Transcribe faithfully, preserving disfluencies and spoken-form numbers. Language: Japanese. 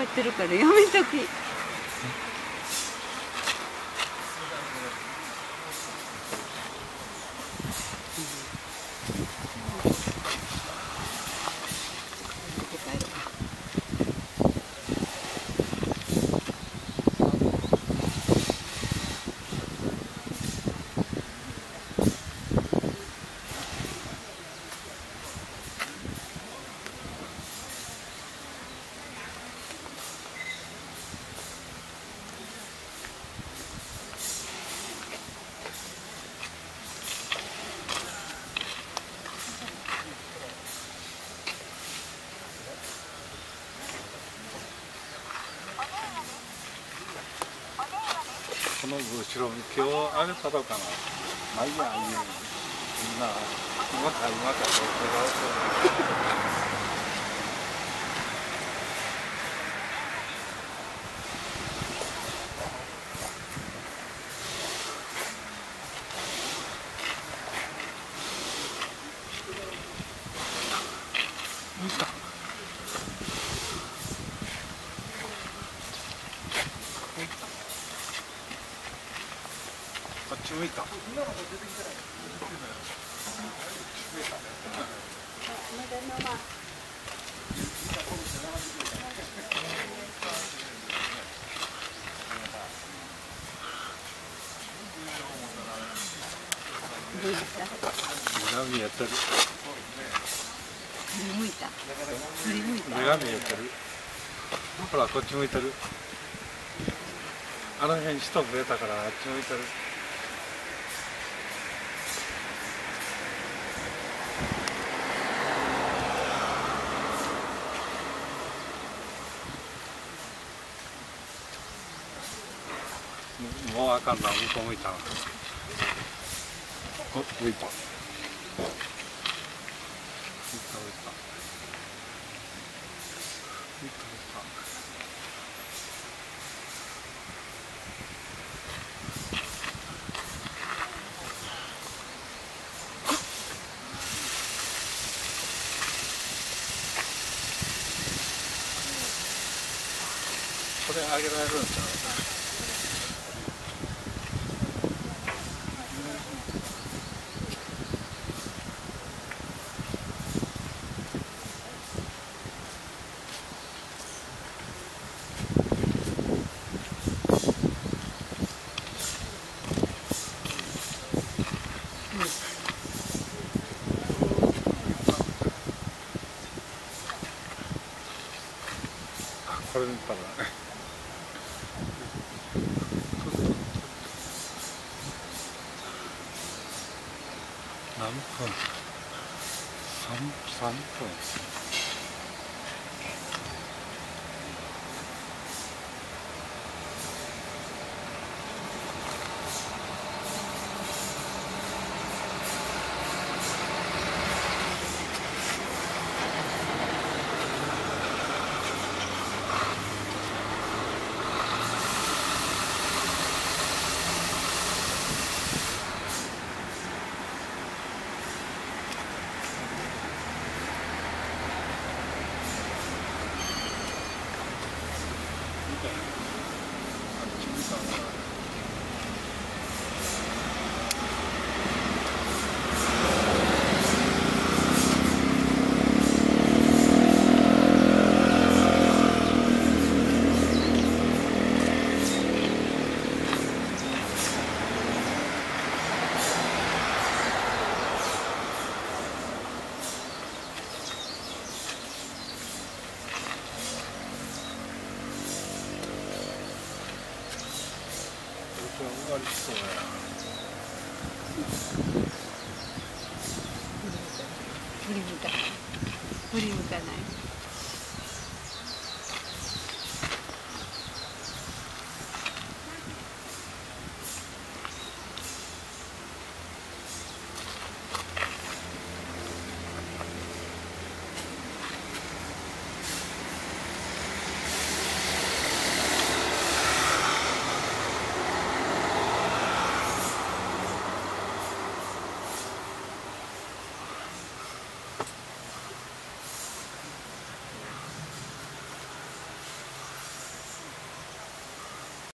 ってるからやめとき。 この後ろ向きをあげたのかな。まあいいや、いいよ。みんな、うまかうまかと言ってた。こっち向いた。目が見えてる。 振り向いた。振り向いた。 目が見えてる。ほらこっち向いてる。あの辺人増えたからあっち向いてる。もうあかんな、向こう向いたな。お、向いた。向いた、向いた。向いた、向いた。これあげられるんちゃう？これ見たらね。何分？三三分。終わりそうやな。 振り向かない。振り向かない。